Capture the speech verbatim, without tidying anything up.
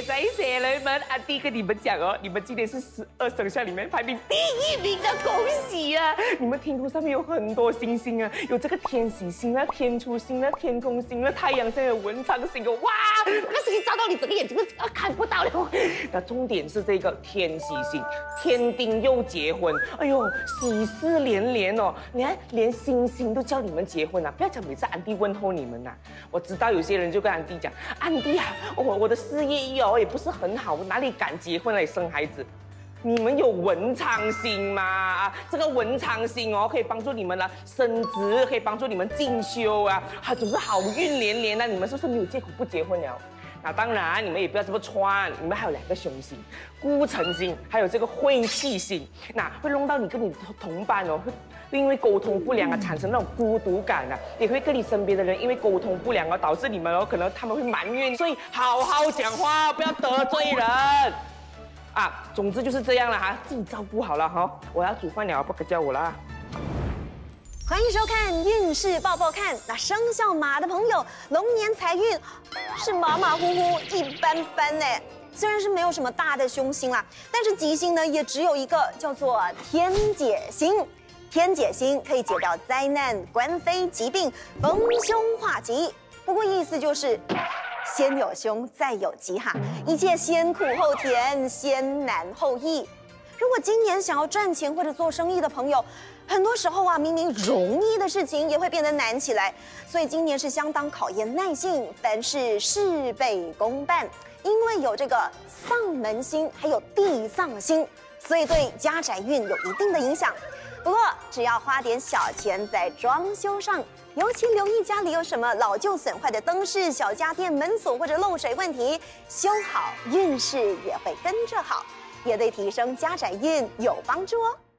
在些人们，安迪跟你们讲哦，你们今天是十二生肖里面排名第一名的，恭喜啊！你们天空上面有很多星星啊，有这个天喜星啊、天厨星啊、天宫星啊、太阳星啊、文昌星哦，哇，那个星星照到你整个眼睛都啊看不到了。那重点是这个天喜星，天丁又结婚，哎呦，喜事连连哦！你看，连星星都叫你们结婚啊！不要讲每次安迪问候你们呐、啊，我知道有些人就跟安迪讲，安迪啊，我我的事业哦也不是很好，我哪里敢结婚来生孩子？你们有文昌星吗？啊，这个文昌星哦，可以帮助你们呢升职，可以帮助你们进修啊，还总是好运连连啊！你们是不是没有借口不结婚了？那当然，你们也不要这么穿，你们还有两个凶星，孤城星，还有这个晦气星，那会弄到你跟你的同伴哦，会因为沟通不良啊，产生那种孤独感啊，也会跟你身边的人因为沟通不良啊，导致你们哦，可能他们会埋怨，所以好好讲话，不要得罪人。啊，总之就是这样了哈，自己照顾好了哈。我要煮饭了，不可叫我啦。 欢迎收看《运势报报看》。那生肖马的朋友，龙年财运是马马虎虎、一般般呢。虽然是没有什么大的凶星啦，但是吉星呢也只有一个，叫做天解星。天解星可以解掉灾难、官非、疾病，逢凶化吉。不过意思就是。先有凶，再有吉哈，一切先苦后甜，先难后易。如果今年想要赚钱或者做生意的朋友，很多时候啊，明明容易的事情也会变得难起来。所以今年是相当考验耐性，凡事事倍功半。因为有这个丧门星，还有地丧星，所以对家宅运有一定的影响。不过只要花点小钱在装修上，尤其留意家里有什么老旧损坏的灯饰、小家电、门锁或者漏水问题，修好运势也会跟着好，也对提升家宅运有帮助哦。